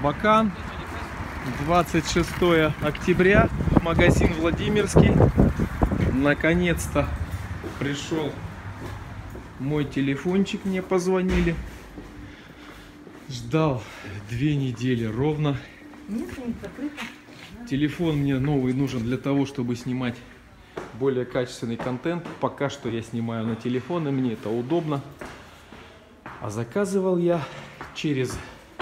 Абакан. 26 октября. Магазин Владимирский. Наконец-то пришел мой телефончик. Мне позвонили. Ждал 2 недели ровно. Телефон мне новый нужен для того, чтобы снимать более качественный контент. Пока что я снимаю на телефон, и мне это удобно. А заказывал я через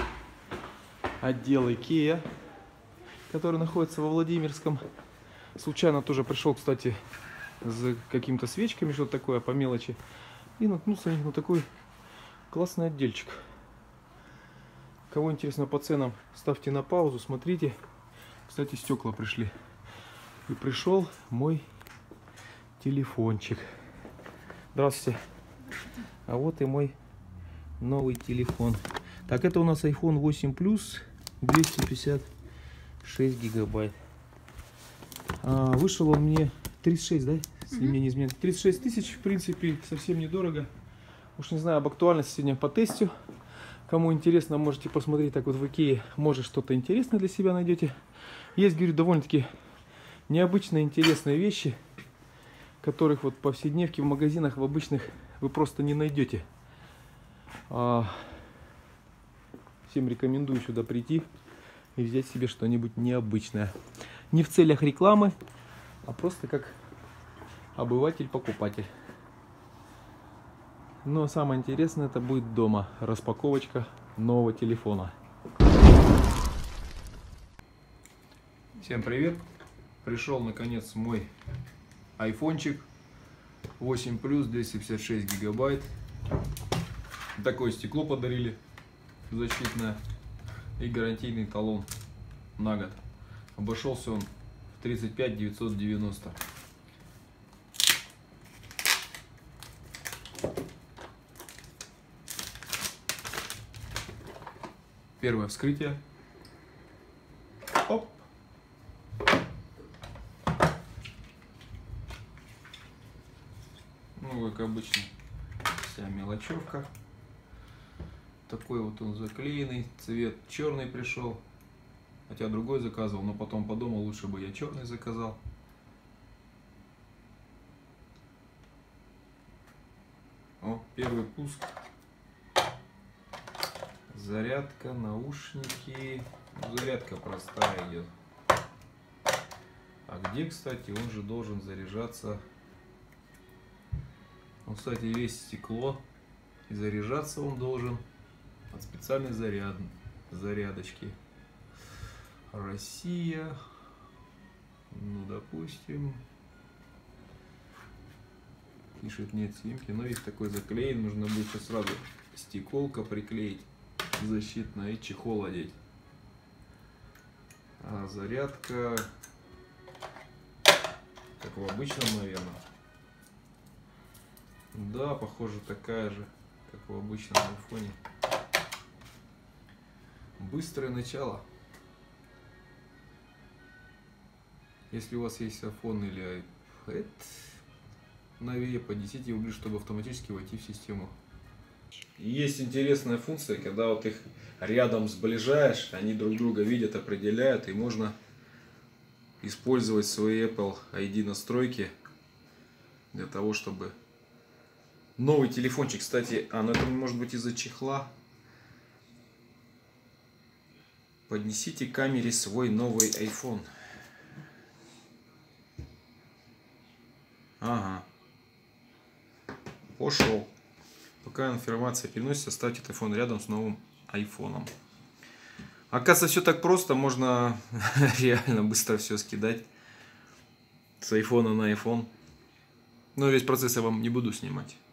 отдел IKEA, который находится во Владимирском. Случайно тоже пришел, кстати, за какими-то свечками, что-то такое по мелочи. И наткнулся на такой классный отдельчик. Кого интересно по ценам, ставьте на паузу, смотрите. Кстати, стекла пришли. И пришел мой телефончик. Здравствуйте. А вот и мой новый телефон. Так, это у нас iPhone 8 Plus, 256 гигабайт. Вышел он мне 36, да? Если мне не изменяет. 36 тысяч, в принципе, совсем недорого. Уж не знаю об актуальности, сегодня по тесту. Кому интересно, можете посмотреть. Так вот в IKEA, может, что-то интересное для себя найдете. Есть, говорю, довольно-таки необычные, интересные вещи, которых вот повседневке в магазинах, в обычных, вы просто не найдете. Всем рекомендую сюда прийти и взять себе что-нибудь необычное. Не в целях рекламы, а просто как обыватель-покупатель. Но самое интересное, это будет дома. Распаковочка нового телефона. Всем привет! Пришел наконец мой айфончик 8 Plus, 256 гигабайт. Такое стекло подарили защитное и гарантийный талон на год. Обошелся он в 35 990. Первое вскрытие. Оп. Ну, как обычно, вся мелочевка. Такой вот он заклеенный. Цвет черный пришел. Хотя другой заказывал, но потом подумал, лучше бы я черный заказал. О, первый пуск. Зарядка, наушники. Зарядка простая идет. А где, кстати, он же должен заряжаться? Он, кстати, весь стекло. И заряжаться он должен от специальной зарядочки. Россия. Ну, допустим. Пишет, нет симки. Но весь такой заклеен. Нужно будет сейчас сразу стеколка приклеить защитная и чехол одеть. А зарядка, как в обычном, наверное. Да, похоже, такая же, как в обычном айфоне. Быстрое начало. Если у вас есть iPhone или iPad новее, поднесите его ближе, чтобы автоматически войти в систему. Есть интересная функция, когда вот их рядом сближаешь, они друг друга видят, определяют, и можно использовать свои Apple ID настройки для того, чтобы новый телефончик, кстати, но это может быть из-за чехла. Поднесите к камере свой новый iPhone. Ага. Пошел. Пока информация переносится, ставьте телефон рядом с новым айфоном. Оказывается, все так просто. Можно реально быстро все скидать с айфона на iPhone. Но весь процесс я вам не буду снимать.